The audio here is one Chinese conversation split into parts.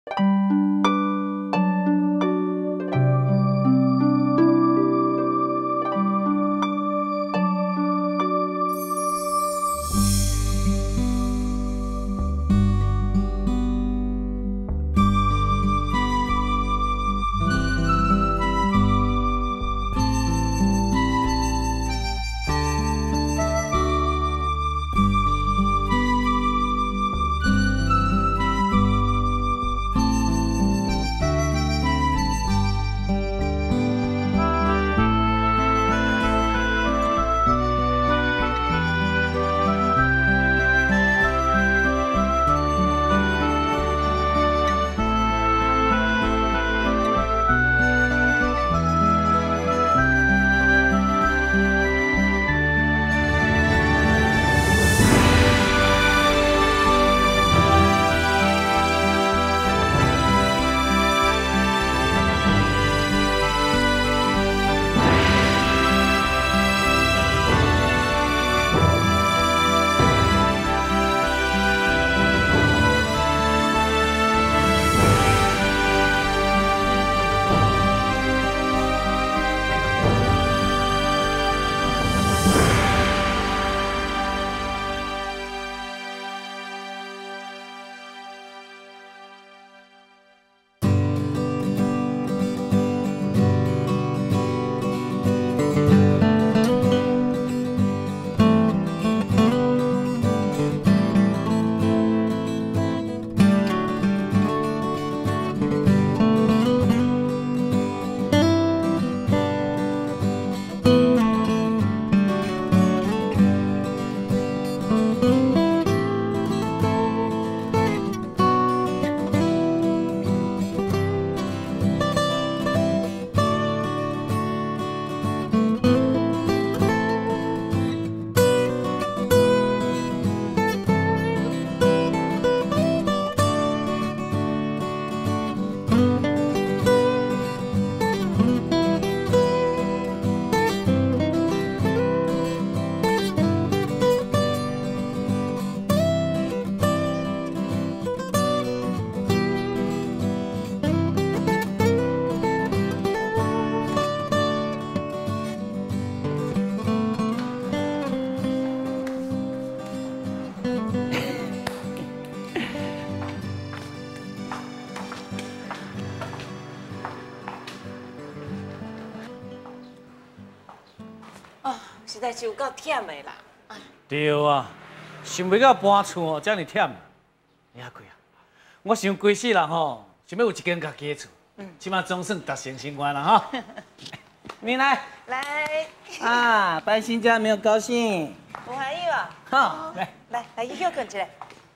实在是有够忝的啦。 对啊，想袂到搬厝哦，遮尔忝。你阿贵啊，我想规世人吼，想要有一间家己的厝，起码总算达成心愿啦哈。你来。 来。 啊，搬新家没有高兴？ 有欢喜吧？ 好， 来去休困一下。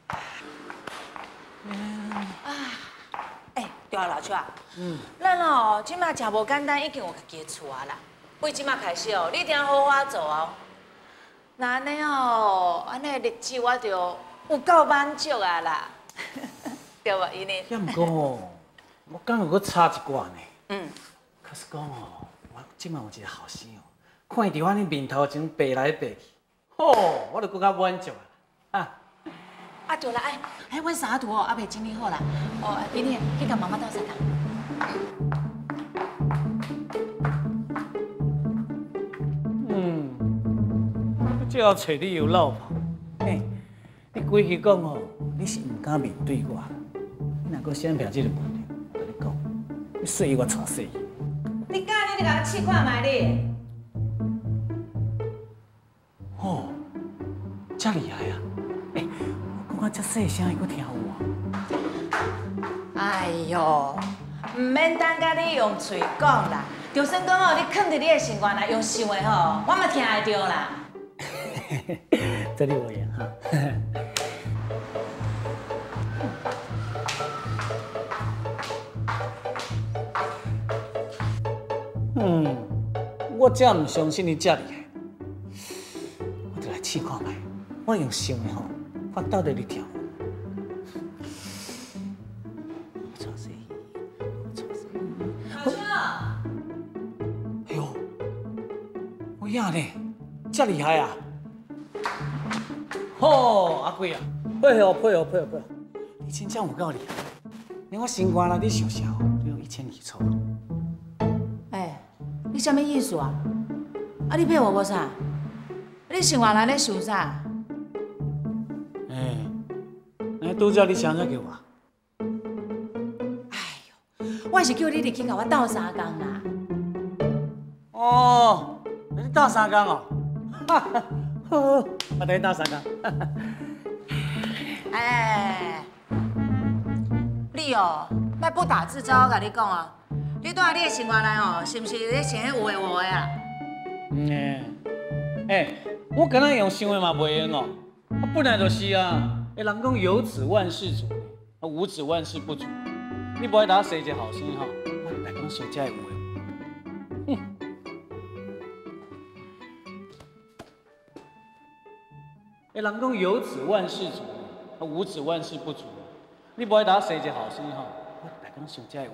对啊，老邱啊。咱哦，即马食无简单，已经有家己的厝啊啦。为即马开始哦，你一定要好好做哦。那安尼哦，安尼日子我就有够满足啊啦，对无？伊呢？ 也毋过哦，我敢有搁差一寡呢。可是讲哦，我即马有一个后生哦，看伊伫我呢面头前爬来爬去，吼，我就搁较满足啊。 啊，对啦，阮衫图哦，还袂整理好啦。哦，你去甲妈妈斗洗啦。 最后找你有老婆，嘿，你规气讲哦，你是唔敢面对我。你若搁想骗这个问题，我跟你讲，你说我错死。 你敢你就甲我试看卖你。 哦，遮厉害啊！我讲遮细声，伊搁听有啊。 哎呦，唔免等甲你用嘴讲啦，就算讲哦，你藏伫你的心愿啦，用想的吼，我嘛听会到啦。 这里有演哈。我真唔相信你遮厉害，我就来试看卖，我用想的吼，发斗着你跳。哎呦，我呀呢，遮厉害啊！吼，阿贵啊，配合，你真正有够厉害。 连我心肝内底想啥哦，都用1200撮。 哎，你什么意思啊？啊，你骗我无啥？你生活内咧想啥？ 哎，拄则你想啥给我？ 哎呦，我是叫你入去甲我斗3工啦。 哦，你斗3工哦？好，我等你斗3工。 哎，你哦，莫不打自招，我甲你讲哦，你住在你的生活内哦，是毋是咧想迄有诶无诶啊？ 我敢若用想的嘛袂用哦，本来就是啊。人讲有子万事足，无子万事不足。你不爱打生一个后生吼，我来讲想这有诶。人讲有子万事足，无子万事不足。你不爱打生一个后生吼，我来讲想这有诶。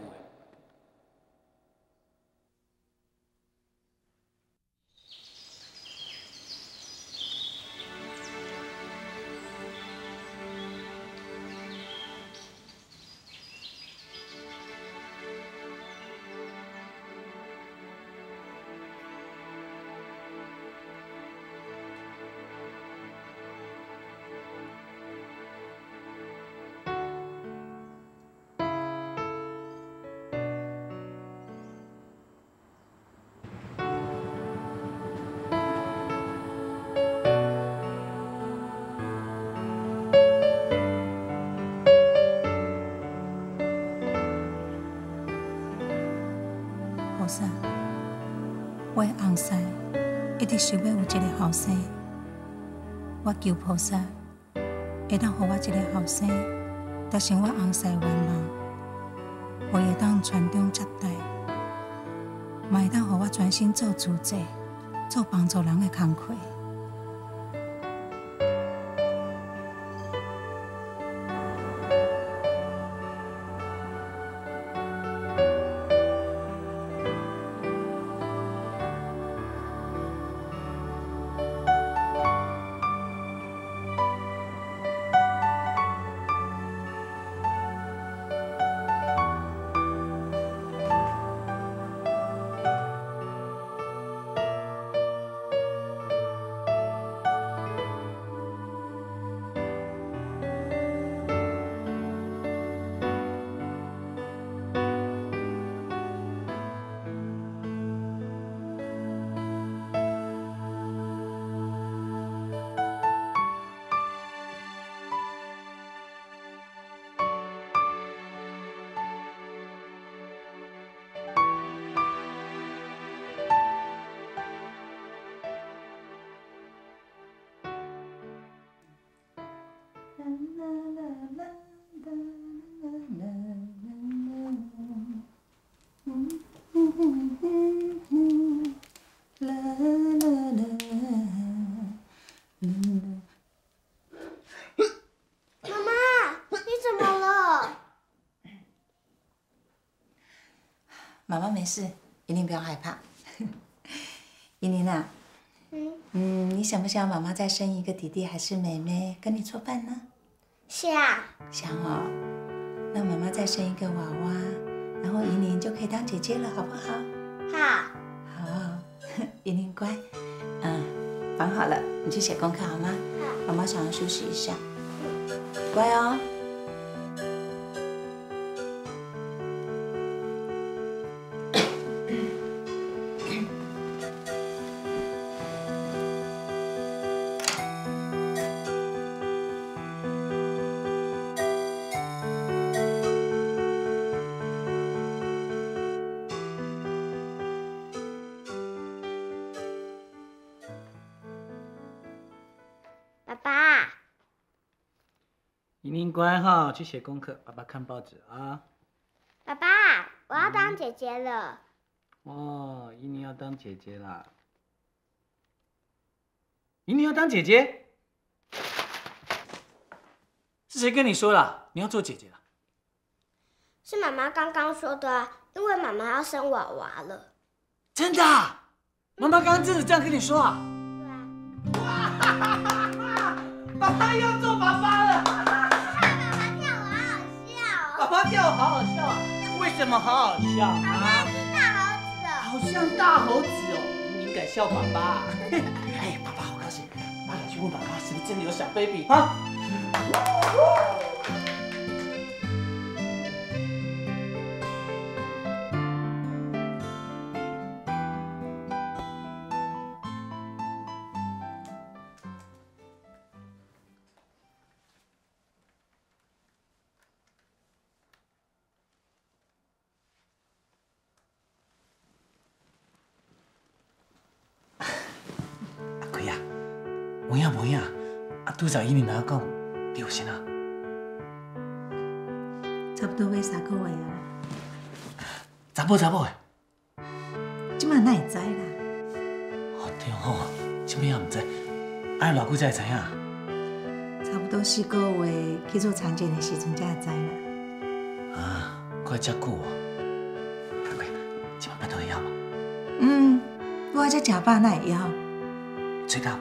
菩萨，我的翁婿一直想要有一个后生，我求菩萨会当予我一个后生，达成我翁婿的愿望，我会当传宗接代，嘛会当予我专心做慈济，做帮助人的工课。妈妈没事，依琳不要害怕。依琳啊，你想不想妈妈再生一个弟弟还是妹妹跟你作伴呢？ 想。 想哦，那妈妈再生一个娃娃，然后依琳就可以当姐姐了，好不好？ 好。 好，依琳乖。绑好了，你去写功课好吗？ 好。 妈妈想要休息一下，乖哦。 爸爸， 依琳乖哈，去写功课，爸爸看报纸啊。 爸爸，我要当姐姐了。 哦，依琳要当姐姐啦。依琳要当姐姐？是谁跟你说了你要做姐姐了？ 是妈妈刚刚说的啊，因为妈妈要生娃娃了。 真的啊？妈妈刚刚真的这样跟你说啊？ 对啊。 爸爸要做爸爸了！ 爸爸跳舞好好笑哦。 爸爸花掉，好好笑啊！为什么好好笑啊？好像大猴子哦，你敢笑爸爸？哎，爸爸好高兴，妈来去问爸爸是不是真的有小 baby 啊？无影，拄则伊面哪讲，你有啥啊？ 差不多要3个月啊。 查某的， 即摆哪会知啦？ 哦对吼，什么也唔知，啊偌久才会知影？ 差不多4个月去做产检的时阵才会知啦。 啊，怪遮久哦。阿贵，即摆巴肚会枵吗？ 我才食饱哪会枵？ 嘴到。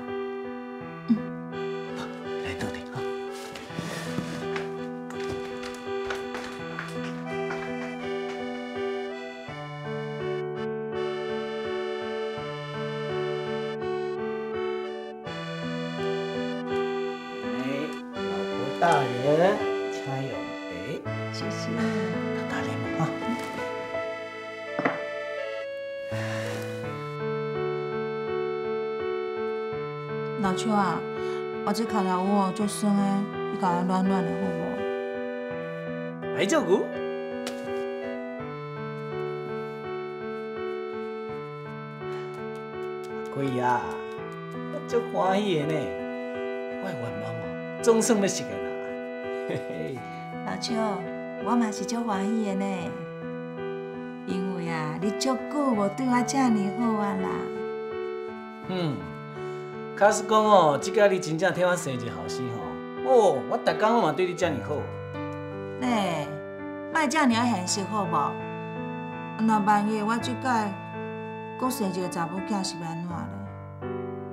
大人，加油！哎， 谢谢。 大礼物啊！ 老邱啊，我这脚条我做酸的，你甲我软软的好无？ 来照顾。阿贵啊，我足欢喜的呢，我的愿望哦，总算要实现啦。嘿嘿， 老邱，我嘛是足欢喜的呢，因为啊，你足久无对我这么好啊啦。 假使讲哦，即摆你真正替我生一个后生吼，我逐工嘛对你这么好。 嘞，莫这么现实好无？若万一我即届搁生一个查某囝是要安怎咧？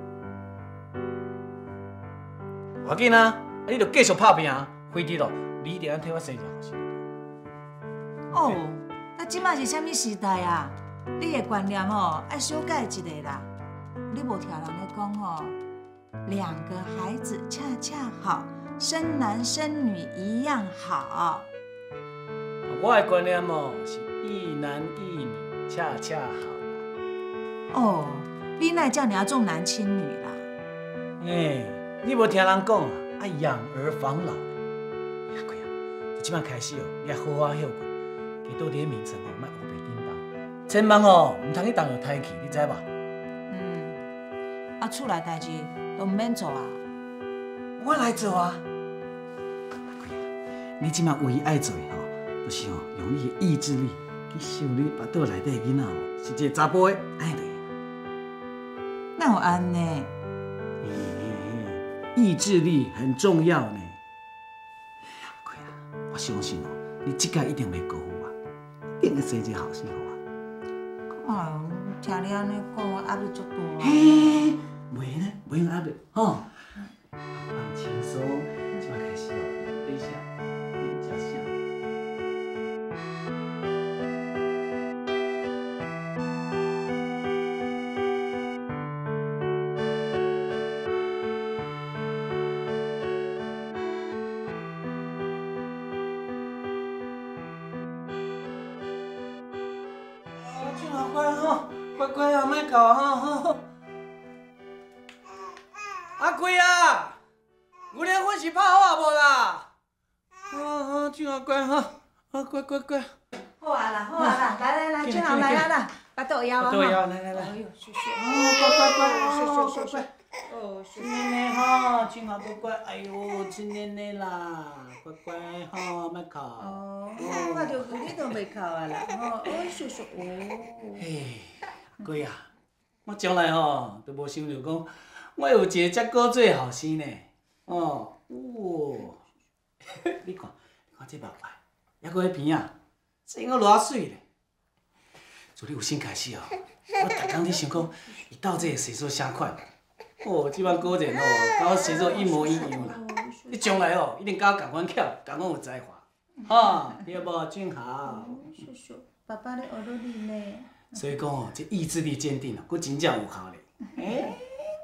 无要紧啊，你着继续拍拼，非得咯，你一定要替我生一个后生。 哦，那即摆是啥物时代啊？你的观念吼爱小改一下啦。你无听人咧讲吼，2个孩子恰恰好，生男生女一样好。 我的观念哦是一男一女恰恰好啦。 哦，你哪这样重男轻女啦？ 哎，你无听人讲啊，爱养儿防老。阿贵啊，从即摆开始哦，你要好好休困，加倒伫眠床哦，莫胡白颠倒，千万哦，唔通去动着胎气，你知无？ 厝内代志都唔免做啊。 我来做啊。阿贵啊，你即摆唯一爱做的吼，就是哦，用你的意志力去想你腹肚内底的囡仔哦，是一个查甫的，安尼就。 哪有安呢？ 意志力很重要呢。阿贵啊，我相信哦，你这届一定袂辜负我，一定会生一个后生互我。 哎呦，听你安尼讲，我压力足大啊。 嘿，袂呢，袂用压力吼，放轻松，即摆开始哦，等一下，你食啥？乖啊，莫哭哈！阿贵啊，牛奶粉是拍好啊无啦？俊豪乖哈，乖。 好啊啦，来，俊豪来啦，把肚枵啊！ 肚枵，来。 哎呦，谢。 乖。哦，亲奶奶哈，俊豪乖，哎呦，亲奶奶啦，乖哈，莫哭。 哦，我着你都袂哭啊啦，哦，叔哦。 嘿，贵啊！我将来吼都无想着讲，我有一个遮古做后生呢。哦，哇！你看这目牌，还搁迄边啊，生个偌水咧！自你有生开始哦，我逐工咧想讲，伊到底会生出啥款？哦，即摆果然哦，甲我生出一模一样啦。你将来哦，一定甲我共款巧，共款有才华。 哈，对无？俊豪。 叔叔，爸爸咧学努力呢。 所以讲哦，这意志力坚定哦，佫真正有效咧。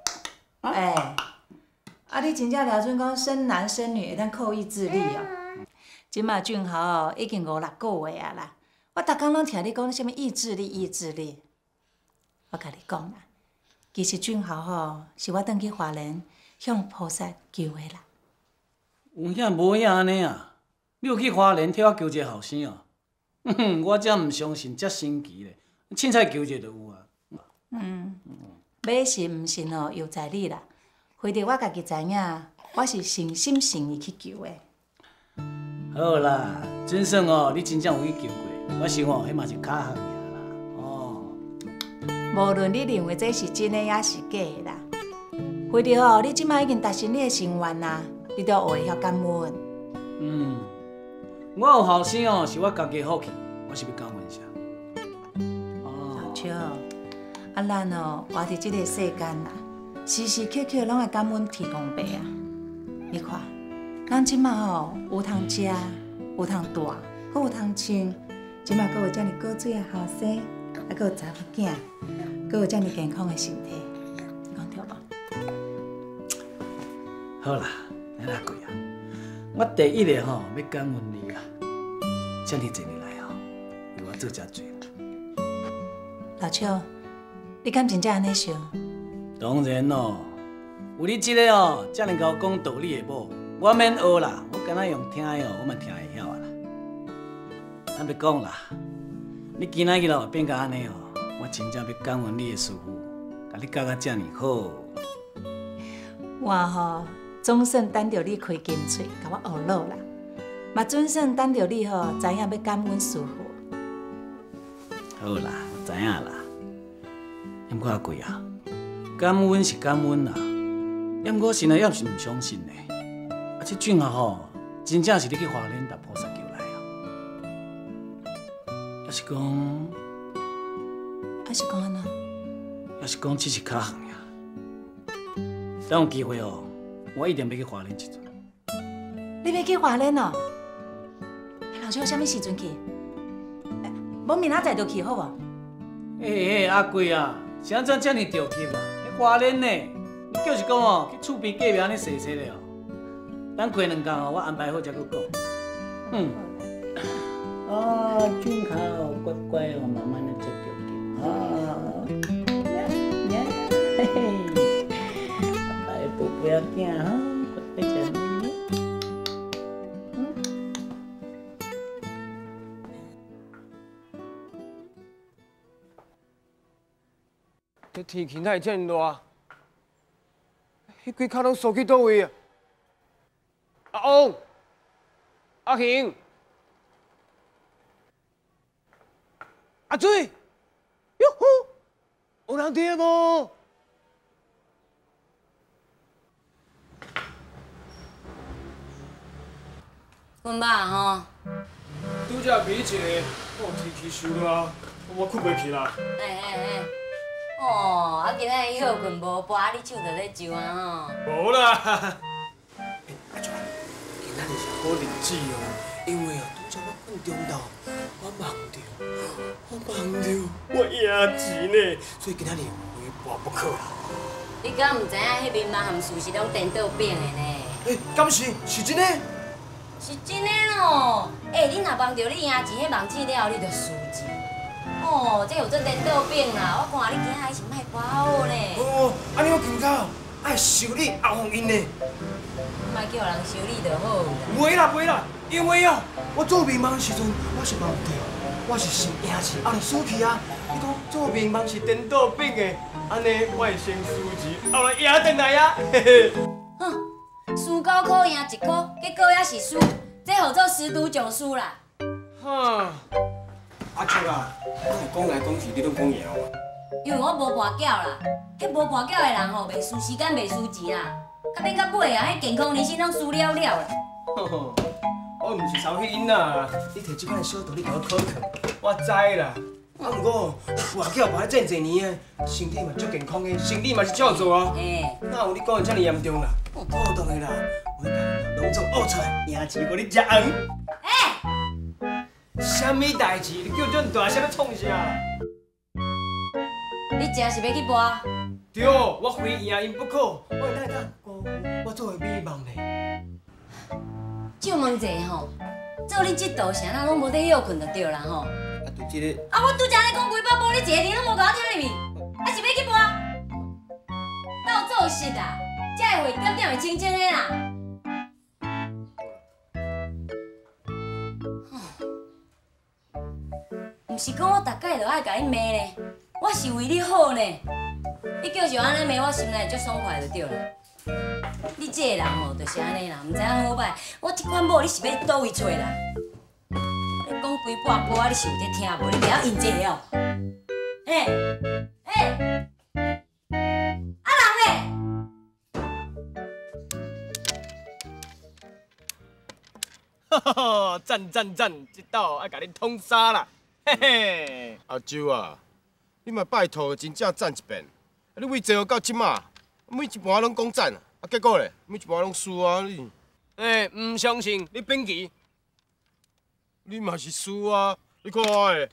你真正了准讲生男生女会当靠意志力哦。即马俊豪哦，已经5、6个月啊啦。我逐工拢听你讲什么意志力，意志力。我甲你讲啦，其实俊豪吼是我转去华联向菩萨求的啦。 有影无影安尼啊？你有去花莲替我求一个后生哦？我才毋相信，遮神奇咧，凊彩求一个就有啊。 要信毋信哦，又在你啦。非得我家己知影，我是诚心诚意去求的。 好啦，真算哦，你真正有去求过，我想哦，迄嘛是假行尔啦。哦， 无论你认为这是真的也是假的啦，非得哦，你即摆已经达成你的心愿啦，你都要学会晓感恩。 我有后生哦，是我家己福气，我是要感恩啥？ 老笑，咱哦活伫即个世间啦，时时刻刻拢会感恩天公伯啊。你看，咱即马吼有通食，有通住，搁有通穿，即马搁有遮尔果水的后生，还搁有查某囝，搁有遮尔健康的身体，你讲对无？ 好啦，咱阿贵啊，我第一个吼要感恩你啦，遮尔侪年来吼，为我做遮多啦。 老笑，你敢真正安尼想？ 当然咯，有你即个哦，遮尔甲我讲道理的某，我免学啦，我敢若用听的哦，我嘛听会晓啊啦。咱别讲啦，你今仔日哦变甲安尼哦，我真正要感恩你的师傅，甲你教甲遮尔好。 我吼总算等着你开金嘴，甲我学落啦，嘛总算等着你吼知影要感恩师傅。 好啦，我知影啦。毋过阿贵啊，感恩是感恩啦，毋过信啊，也毋是毋相信呢。啊，这俊豪吼，真正是你去花莲搭菩萨桥来啊？还是讲安怎？ 还是讲只是假行呀？等有机会哦，我一定要去花莲一阵。 你要去华联哦？老舅，啥物时阵去？无明仔载就去好无？ 阿贵啊，是安怎遮尔着急啊？去花莲呢？你就是讲哦，去厝边隔壁安尼踅踅的哦。等过2工哦，我安排好才搁讲。俊豪乖乖哦，慢慢的接着紧嘿嘿，爸爸的宝贝仔囝哈，乖乖吃奶奶。 这天气哪会遮尔热？迄几脚拢缩去倒位啊？阿翁、阿雄、阿水，哟呼，有人伫无？ 阮爸吼， 拄则迷一个，天气伤热，我困袂去啦。 哦，啊，今仔日休困无饱，啊，你手就咧揪啊吼。 无啦。阿俊，今仔日是好日子哦，因为哦，拄则我困中昼，我梦着，我赢钱呢，所以今仔日非博不可啦。 你敢毋知影迄面嘛含事是拢颠倒变的呢？ 敢是真的？ 是真的咯。你若梦着你赢钱，迄梦醒了后你就输钱。哦，这有做颠倒变啦！我看你今仔日是卖跋好呢。 安尼我更加爱修理阿红因呢。 莫叫人修理就好啦。 袂啦，因为哦，我做面盲时阵，我是梦着，我是先赢钱，后来输去啊。你讲做面盲是颠倒变的，安尼我会先输钱，后来赢回来啊。嘿嘿。 哼，输9箍赢1箍，结果也是输，这号做十赌九输啦。 哈。阿叔啊，讲来讲去，你拢讲赢我。 因为我无跋筊啦，迄无跋筊的人吼，袂输时间，袂输钱啦。到变到尾啊，迄健康人生拢输了了啦。 我毋是操迄因啦，你摕即款小道理甲我考考，我知啦。啊，毋过跋筊跋了遮侪年啊，身体嘛足健康的，身体嘛是照做啊。哪有你讲的遮尔严重啦？ 土豆的啦，我甲你拢总学出来，赢钱互你食红。什么代志？你叫这么大声要创啥？ 你真是要去播？ 对，我非赢因不可。我来当姑父，我做会美梦咧。 就问一下吼，照你这道啥，咱拢无得休困就对啦吼。 啊，就这个。 啊，我拄则咧讲几百步，你一个字拢无甲我听入去，还是要去播？斗做事啦，才会点点会清清的啦。毋是讲我逐摆就爱甲你骂呢，我是为你好呢。你叫就安尼骂，我心内足爽快就对了。你这个人吼，就是安尼啦，毋知影好歹。我这款某你是要倒位找啦？我咧讲几百步啊，你是有在听无？你袂晓应这个哦。啊人嘞？ 哈哈，赞赞赞！这道爱甲恁通杀啦！嘿嘿， 阿周啊，你嘛拜托真正赞一遍。你为坐到即马，每一盘拢讲赞啊，结果咧，每一盘拢输啊你。 唔相信你编剧， 你嘛是输啊，你看我的。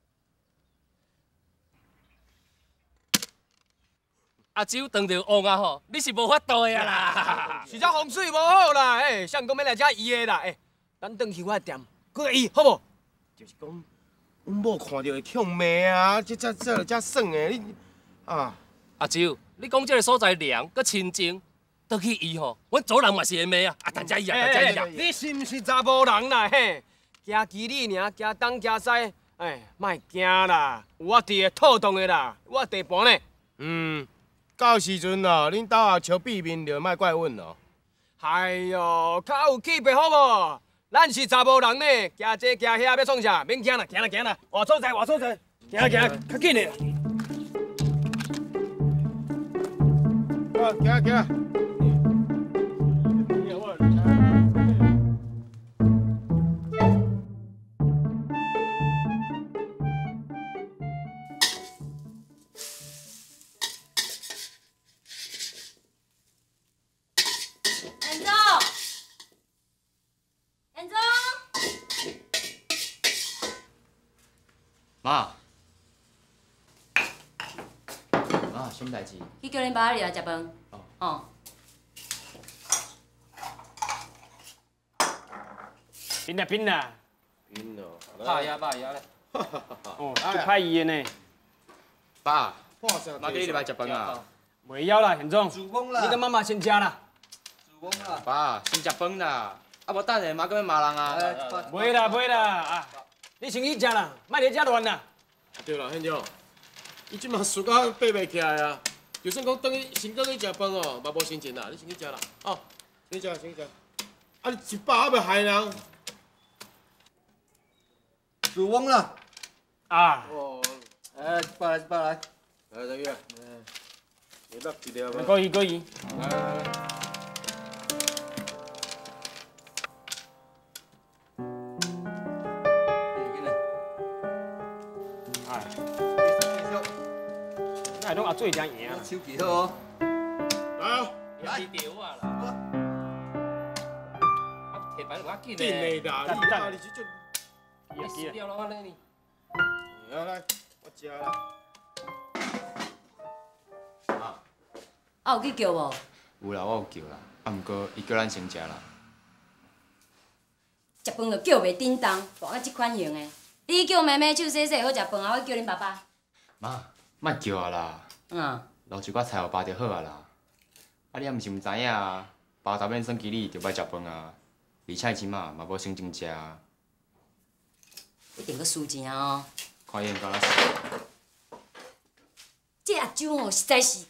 阿周当着王啊吼，你是无法度的啦，是遮风水无好啦，谁讲要来遮医的啦，咱转去我的店，搁个医好无？ 就是讲，阮某看到会呛骂啊，这耍的你啊。 阿周，你讲这个所在凉，搁清静，倒去医吼，阮做人嘛是会骂啊，大家医啊，大家医啊。你是毋是查甫人啦？嘿，惊机理尔，惊东惊西，莫惊啦，有我伫个套动的啦，我地盘呢。 到时阵哦，恁兜后桥闭面就莫怪阮哦。 哎哟，较有气魄好无？咱是查甫人呢，行这行遐要创啥？免惊啦，行啦行啦，换所在换所在，行行，较紧的。 啊，行行。 妈，什么代志？ 去叫恁爸入来食饭。哦。 拼啦拼啦！ 拼哦， 爸呀爸呀咧！ 哦，足歹意的呢。 爸，妈叫你入来食饭啊？ 袂晓啦，贤总。你跟妈妈先食啦。 爸，先食饭啦，啊无等下妈搁要骂人啊。 袂啦袂啦啊！你先去食啦，莫伫遮乱啦。 对啦，宪总，伊即马输到爬袂起来啊！就算讲等去先等去食饭哦，嘛无心情啦。你先去食啦，哦，先去食先去食。啊，你一饱还袂害人？ 主翁啦！ 啊！ 哦， 一包来， 来，等于啊，你落一粒吧。 可以可以。哎，拢阿做正赢啊！ 手气好哦。 来， 你丢啊啦！啊，摕牌就较紧紧嘞。 的啦，你啊，你这就。 你死掉了，我勒你！ 来，我食啦。 啊，有去叫无？ 有啦，我有叫啦，啊，毋过伊叫咱先食啦。 食饭就叫袂叮当，大到即款型的。你叫妹妹手洗洗好食饭啊，我叫恁爸爸。 妈，莫叫啊啦！留一寡菜互爸就好啊啦。啊，你也毋是毋知影啊，爸昨暝算起你就歹食饭啊，而且即马嘛无心情食啊。 一定搁输钱哦！ 看伊敢若这阿舅哦，实在是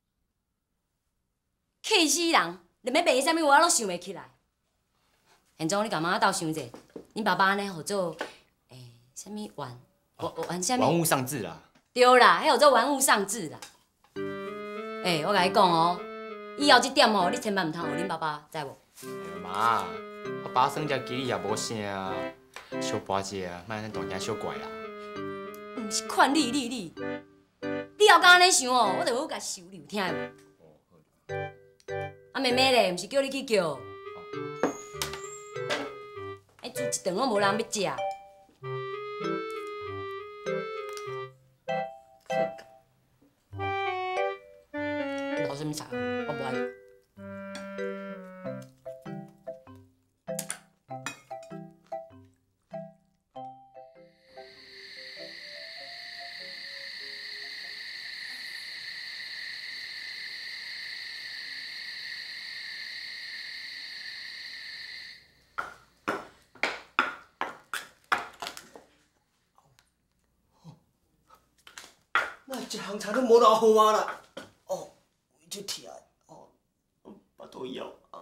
气死人，连要卖啥物话拢想袂起来。现总，你甲妈斗想者，恁爸爸呢，合做啥物玩啥物？ 玩物丧志啦。 对啦，迄合做玩物丧志啦。我甲你讲哦，以后这点哦，你千万毋通互恁爸爸知无？ 妈，我爸算只吉利也无啥，小跋者啊，莫安尼大惊小怪啦。 毋是款你，你后敢安尼想哦，我就好甲收留，听无？ 啊妹妹咧，毋是叫你去叫。哎，煮一顿我无人要食。老什么菜？我不爱。 那一项菜都无偌好啊啦！哦，胃就疼，哦，巴肚枵啊。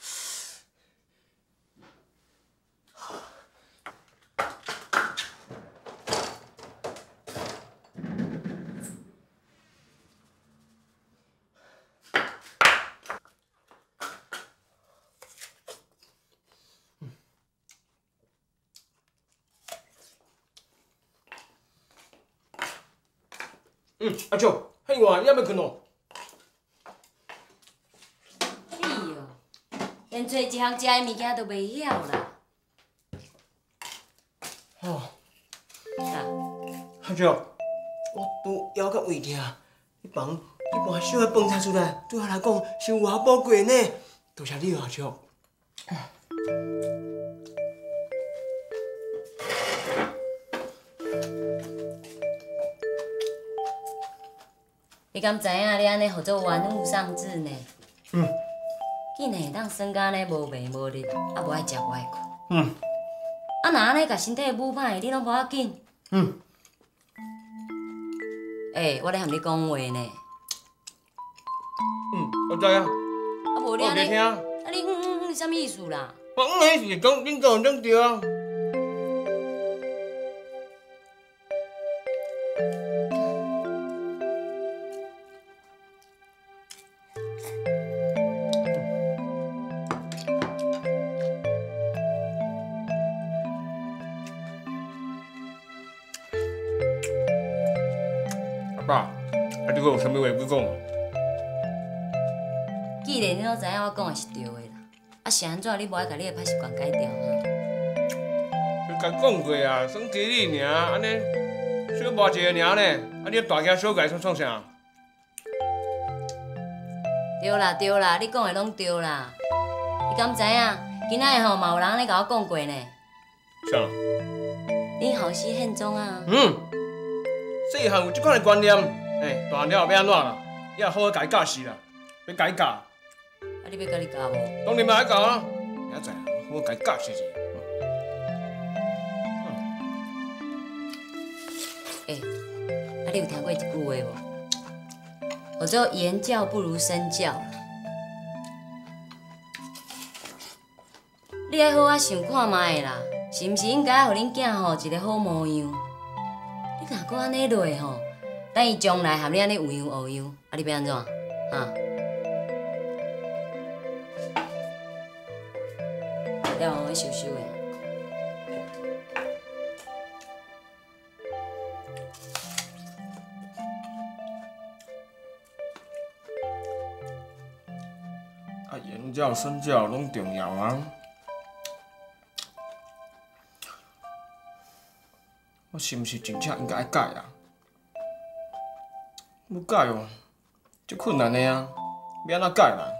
阿舅，迄晏你还要困哦？ 你哦，连做一项食的物件都袂晓啦。 哦， 啊， 阿舅，我拄枵到胃疼，你帮小个饭菜出来，对我来讲是有偌宝贵呢。多谢你哦，阿舅。 你敢知影你安尼合作玩物丧志呢？ 嗯。 竟然会当算到安尼无眠无日，啊无爱食无爱困。 嗯。 啊，若安尼甲身体补歹，你拢无要紧。 嗯。 我咧含你讲话呢。 我知啊。 啊无你安尼，啊你是啥物意思啦？ 我迄是讲恁讲种对啊。爸，啊，你阁有啥物话要讲？ 既然你拢知影我讲的是对的啦，啊是安怎你无爱甲你的歹习惯改掉哈？ 你甲讲过啊，算吉利尔，安尼小磨一个尔呢，啊你大惊小怪创啥？ 对啦对啦，你讲的拢对啦。你敢知影？今仔日吼嘛有人咧甲我讲过呢。 啥？ 你后生现状啊？ 细汉有即款的观念，大汉了后要安怎啦？你也好好家教是啦，要家教。 啊，你要甲你教无？ 当然嘛爱教啊，明仔载好好家教是是。 啊，你有听过一句话无？我说言教不如身教啦。你爱好好想看卖啦，是毋是应该互恁囝吼一个好模样？你若搁安尼落吼，等伊将来含你安尼有样学样，啊，你要安怎？哈？了，我收收的。 啊，言教身教拢重要啊。我是毋是真正应该改啊？要改哦，足困难的啊，要安怎改啦？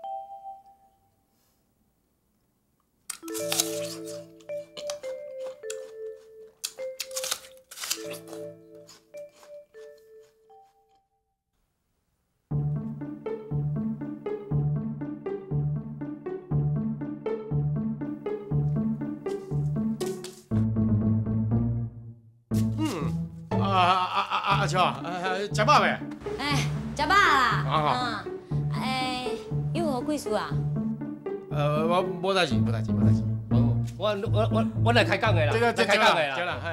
阿秋啊，食饱未？ 食饱啦。 啊。 有何贵事啊？ 我无代志，无代志。 我来开讲的啦， 来开讲的啦。 对啦，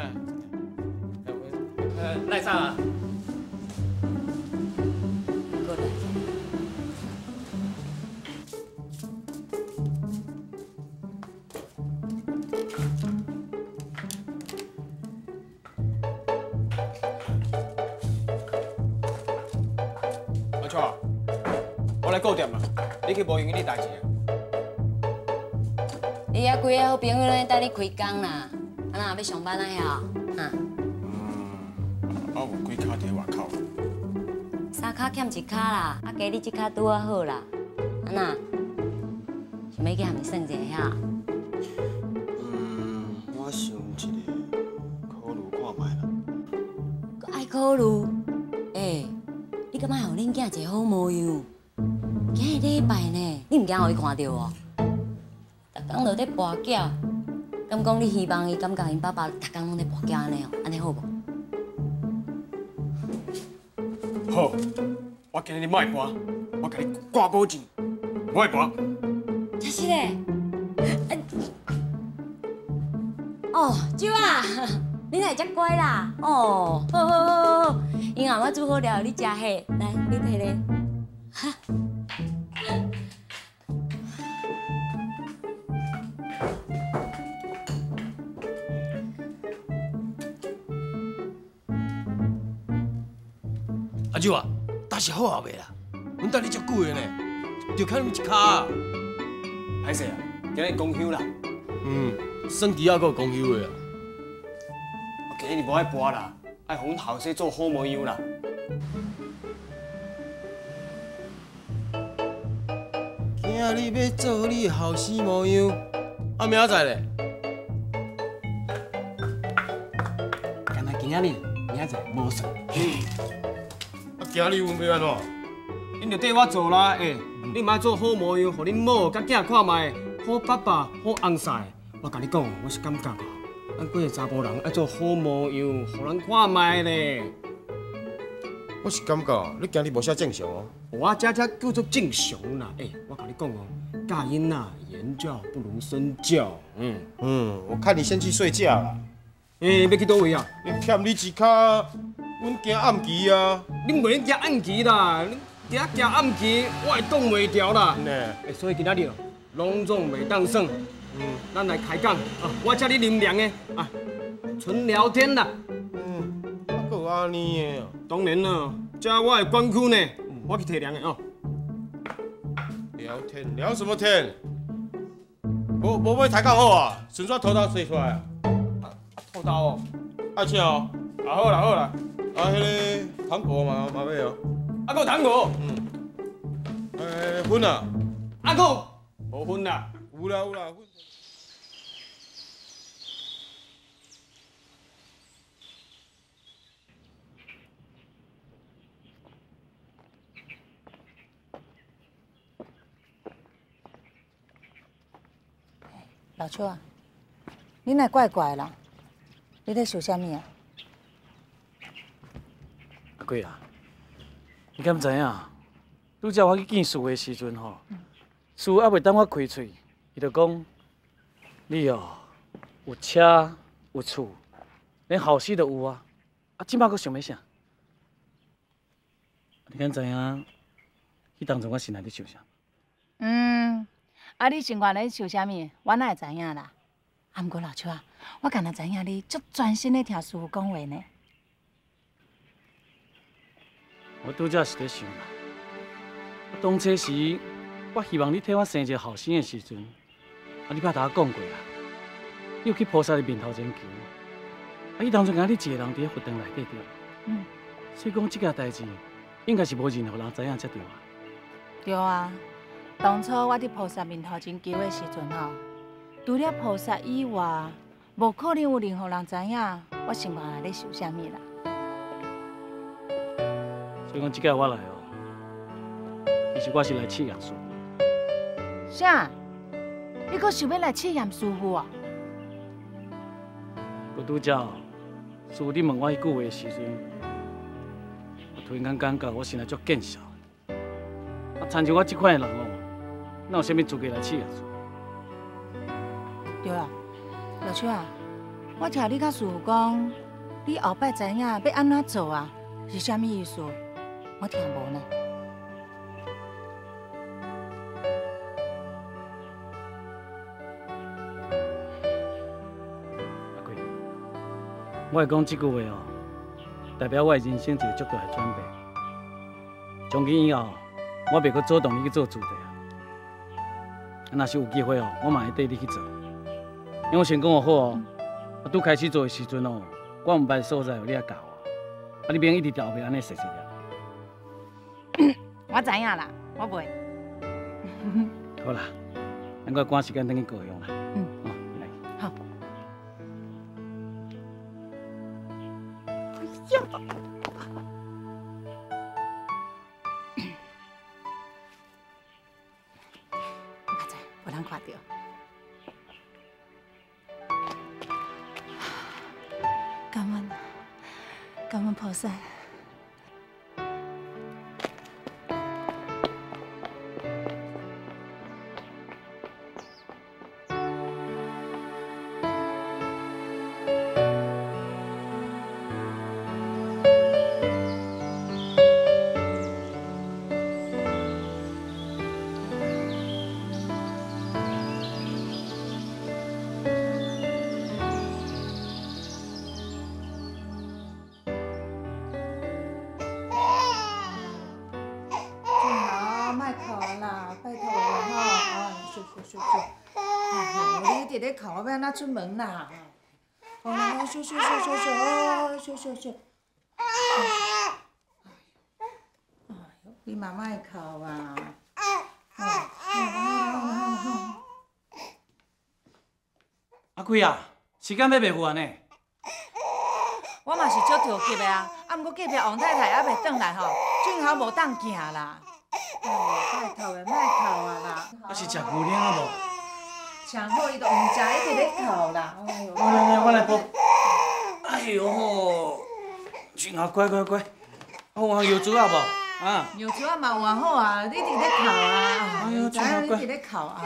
赖啥啊？ 过来。 阿秋啊，我来顾店啦。 你去无用你代志啊？ 你遐几个好朋友咧带你开工啦，啊那要上班啊遐？ 我有几卡伫外口。 三卡欠一卡啦，啊加你这卡拄啊好啦，啊那想要去含你算一下遐？ 我想一个，考虑看卖啦。 搁爱考虑？你敢莫互恁囝一个好模样？今日礼拜呢，你唔惊互伊看到哦？逐工都在跋筊，敢讲你希望伊感觉因爸爸逐工拢在跋筊安尼哦？安尼好无？ 好，我今日卖跋，我甲你挂保证，我会跋。 真是嘞！哦，舅啊，你哪会遮乖啦？哦，好，因阿妈煮好料，你食下，来，你摕咧。 阿舅啊，打是好后袂啦？阮等你足久的呢，就看你一卡。 歹势啊，今日公休啦。 算机还阁有公休的啊。 我今日无爱跋啦，爱互阮后生做好模样啦。 今日要做你后生模样，啊明仔载咧？ 干那今仔日，明仔载无算。 啊，今日阮要安怎？ 恁着缀我做啦，你莫做好模样，互恁某甲囝看卖，好爸爸，好翁婿。我甲你讲，我是感觉哦，咱几个查甫人爱做好模样，互人看卖咧。 我是感觉你今日无啥正常哦。 我这叫做正常啦，我甲你讲哦，教囡仔言教不如身教。 我看你先去睡觉啦。 要去倒位啊？ 欠你一卡，阮惊暗期啊。 恁袂惊暗期啦，今仔惊暗期，我会挡袂牢啦。所以今仔日拢总袂当算。咱来开讲啊！我请你啉凉的啊，纯聊天啦。 还阁有安尼的哦？ 当然啦，这我的管区呢，我去摕凉的哦。 聊天聊什么天？无要抬杠好啊，顺续头头洗出来啊。 土豆哦， 爱请哦。好啦好啦，啊，迄个糖果嘛要哦。 还有糖果。 粉啊？ 还有无粉啦？ 有啦粉。 老邱啊，你哪怪怪啦？你在想啥物啊？ 阿贵啊，你敢知影？拄则我去见树的时阵吼，树还袂等我开喙，伊就讲：你哦，有车有厝，连后事都有啊。啊，即摆佫想要啥？你敢知影？迄当阵我心内伫想啥？ 啊，你生活咧想啥物？我哪会知影啦？啊，毋过老邱啊，我敢若知影你足专心咧听师傅讲话呢。 我拄则是咧想啦，当初时我希望你替我生一个后生的时阵，啊，你捌甲我讲过啦，你有去菩萨的面头前求，啊，伊当初讲你一个人伫咧佛堂内底对。所以讲即件代志，应该是无任何人知影才对啊。 对啊。当初我伫菩萨面头前求的时阵吼，除了菩萨以外，无可能有任何人知影我生活内咧想啥物啦。 所以讲即届我来哦，其实我是来试验师傅。 啥？你阁想要来试验师傅啊？ 我拄则师傅你问我迄句话的时阵，我突然间感觉我心内足见笑。啊，参像我即款的人哦。哪有啥物资格来试验？ 对啊，老邱啊，我听你甲师傅讲，你后摆知影要安怎做啊？是啥物意思？我听无呢。 阿贵，我会讲这句话哦，代表我的人生一个足大的转变。从今以后，我袂阁主动你去做主持啊。 若是有机会哦，我嘛会缀你去做。因为我先讲好哦，拄开始做的时阵哦，我毋捌所在你也教我，你免一直后壁安尼说了。 我知影啦，我袂。 好啦，咱我赶时间等去高雄啦。哦，来。 好。我知，无人看到。感恩菩萨。你咧哭，我要安怎出门啦？好啦，休。哎呦，你妈莫哭啊！ 阿贵啊，时间要袂赴安尼。 我嘛是足着急的啊，啊，毋过隔壁王太太还袂转来吼，正好无当行啦。拜托的，莫哭啊啦！ 啊是食牛奶啊无？ 上好伊都毋食，一直咧哭啦。哎呦， 我来抱。哎呦吼，俊豪乖，有药珠啊无？啊？ 药珠啊嘛有啊好啊，你一直咧哭啊。 哎呦，俊豪乖。 一直咧哭啊。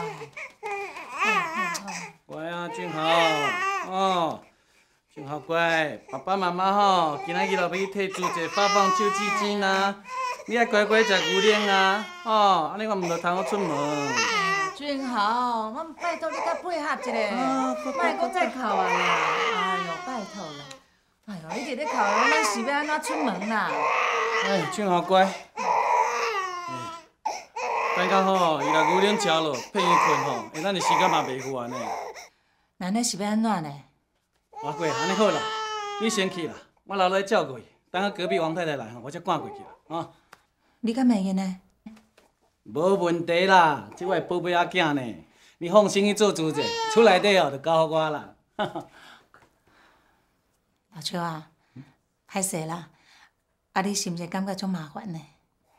乖啊，俊豪。哦，俊豪乖，爸爸妈妈吼，今仔日就要摕资者发放救济金啊，你爱乖乖食牛奶啊，哦，安尼我毋着通好出门。 俊豪，我拜托你甲配合一下，莫搁再哭啊啦！哎呦，拜托啦！哎呦，你一直咧哭，咱是要安怎出门啦？ 哎，俊豪乖。等到吼，伊若牛奶食落，骗伊困吼，下咱的时间嘛袂赴安尼。 那你是要安怎呢？ 阿贵，安尼好啦，你先去啦，我留落照顾伊。等下隔壁王太太来吼，我才赶过去啦，啊。 你敢会用呢？ 无问题啦，这我宝贝仔囝呢，你放心去做主者，厝内底哦就交互我啦。 老秋啊，歹势啦，啊你是毋是感觉足麻烦呢？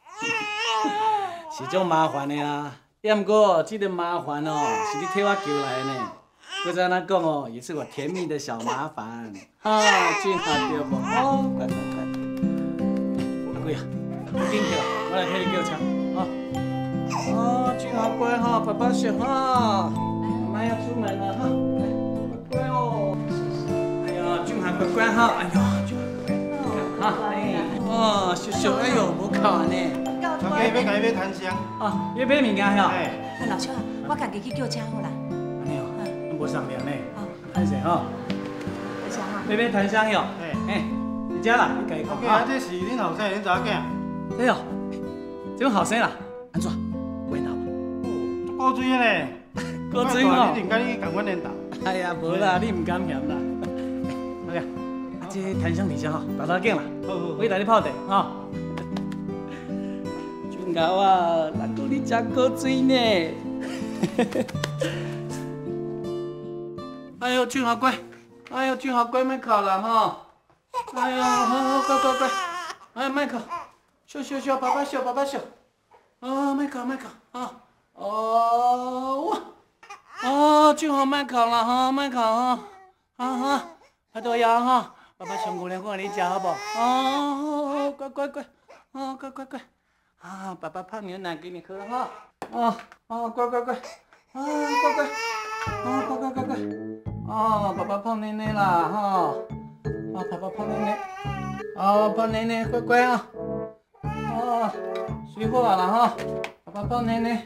是种麻烦的啦，也毋过这个麻烦哦，是你替我求来的呢。搁再安怎讲哦，也是我甜蜜的小麻烦。哈，俊豪对无？哦，乖。阿贵啊，你紧去啦，我来替你叫车，啊。哦，俊豪乖哈，爸爸想哈，妈妈要出门了哈，乖哦。哎呀，俊豪乖哈，哎呦，俊豪乖，哈，哦，叔，哎呦，无哭安尼。 大家要甲伊买檀香。 哦，要买物件吼。 哎， 老秋啊，我家己去叫车好啦。 安尼哦，无商量呢。歹势吼。 等下哈。 要买檀香药。哎，你家啦，你家己讲。 啊，这是恁后生恁查囝。 对哦，这种后生啦，安怎？味道？ 够水的呢。 够水哦。 你定甲你共阮领导。 哎呀，无啦，你唔敢嫌啦。好个，啊，这檀香底下吼，大大镜啦。好，我带你泡茶吼。俊豪啊，难怪你真够水呢。哎呦，俊豪乖，哎呦，俊豪乖，莫哭啦吼。哎呦，好，乖，哎，莫哭，笑，爸爸笑。哦，莫哭，啊，哦，哇。哦，俊豪莫哭啦吼，莫哭吼，好，拜托呀吼，爸爸上牛奶我给你食好不？哦，乖，哦，乖，啊，爸爸泡牛奶给你喝哈，乖，乖，乖，爸爸泡奶奶啦哈，爸爸泡奶奶，泡奶奶，乖啊，睡好啦哈，爸爸泡奶奶。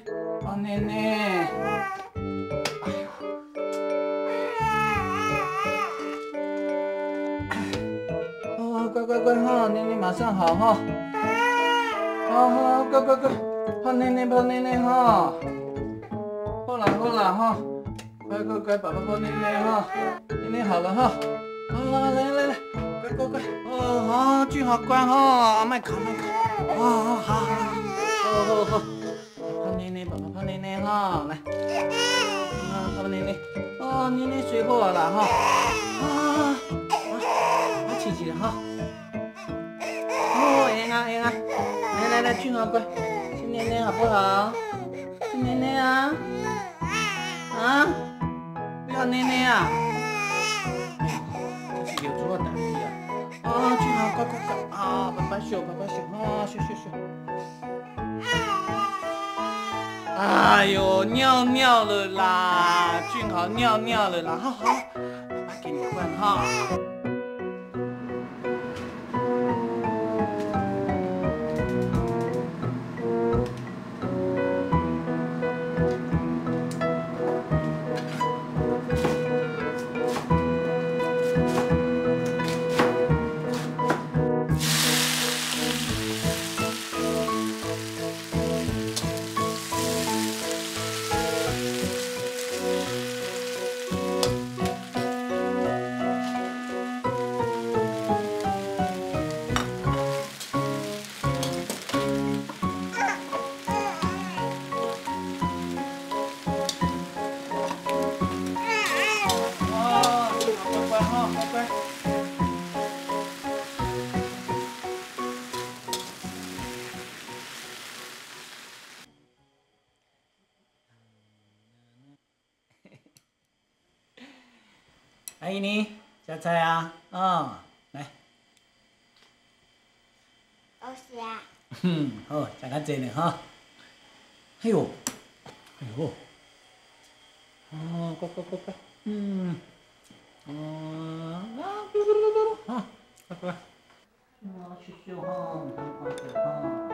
乖哈，奶奶马上好哈。好，乖，泡奶奶哈。 好啦哈，乖，爸爸帮奶奶哈，奶奶好了哈，来，乖，哦好，俊豪乖哈，麦卡，哦好，爸爸抱奶奶哈，来，抱奶奶，哦奶奶睡好啦哈，我亲亲哈，哦会啊，来，俊豪乖，亲奶奶好不好？亲奶奶啊。不要奶奶啊！哎呦，这是有做代志啊！俊豪，乖啊！爸爸秀啊！秀！哎呦，尿了啦！俊豪尿了啦！好，爸爸给你换哈。阿姨你夹菜啊？来。 都是啊。 好，食较济呢哈。哎呦，乖，乖，羞哈，唔通看着哈。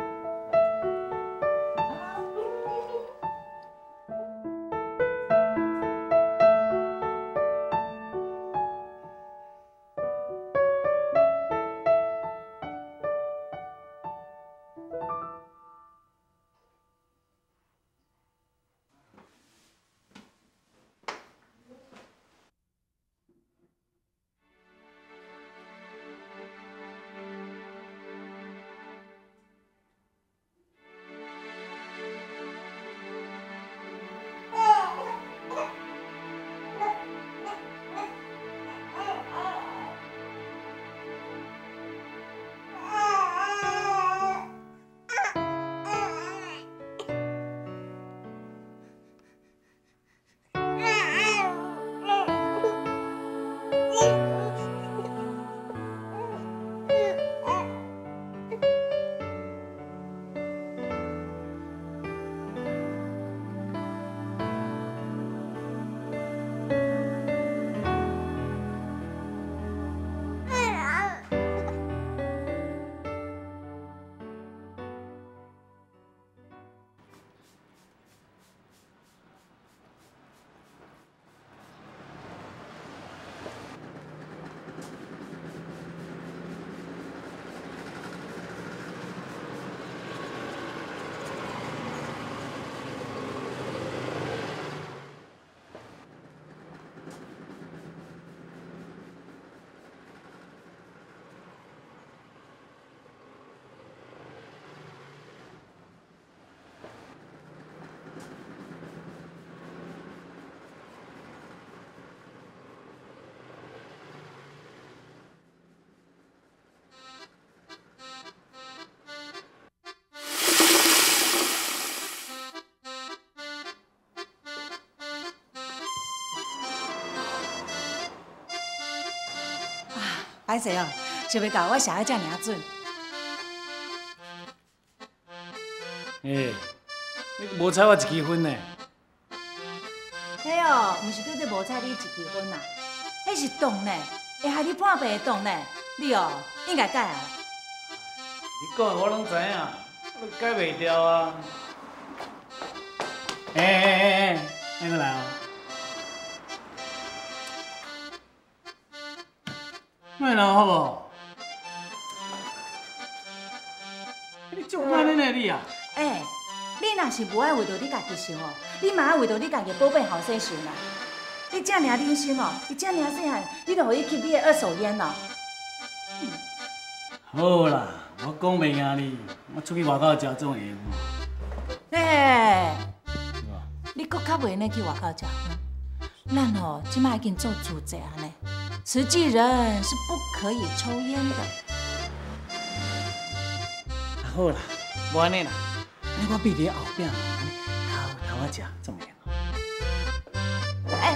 歹势哦，想要甲我写得遮尔准。 你无采我1支分呢？ 迄哦，毋是叫做无采你1支分啦，迄是洞呢，会害你半辈的洞呢。你哦，应该改啊。 你讲我拢知影，我都改袂掉啊。那个来哦。卖人好无？你做歹恁的你啊！ 你若是无爱为着你家己想哦， 你嘛要为着你家己宝贝后生想啦。你这尔忍心哦，伊这尔细汉，你就互伊吸你的二手烟咯。 好啦，我讲袂赢你，我出去外口食总会用。 嘿，你搁较袂呢去外口食饭？咱哦，即摆已经做主者啊呢，慈济人是不可以抽烟的。 好啦，无安尼啦，安尼我闭伫后壁吼，安尼偷仔食，怎么样？ 哎。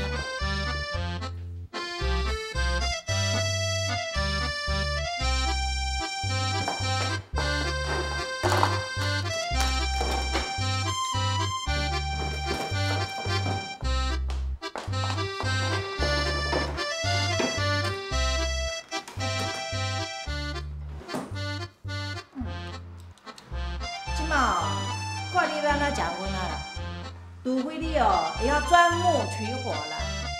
看你要安怎食薰啊啦，除非你哦会晓钻木取火啦。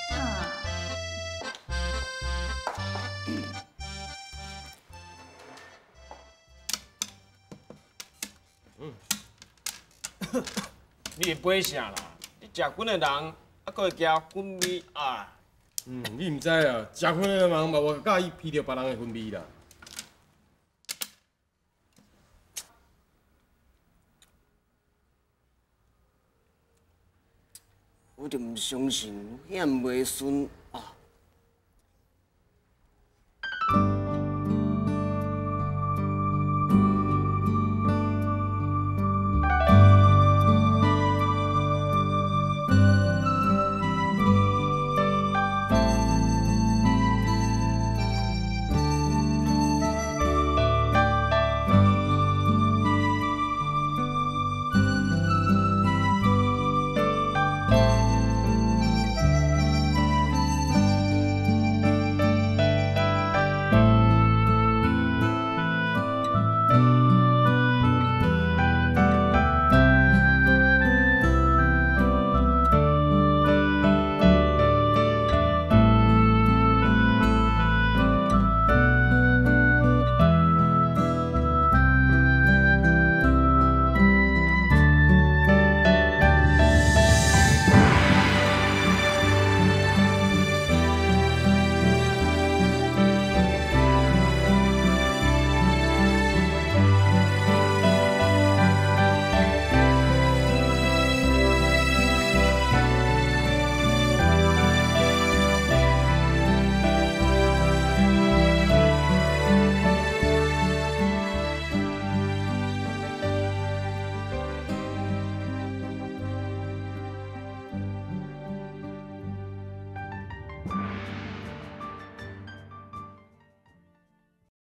你会买啥啦？你食薰的人，还佫会惊薰味啊？你唔知啊，食薰的人嘛无介意闻到别人的薰味啦。我就唔相信，遐袂顺，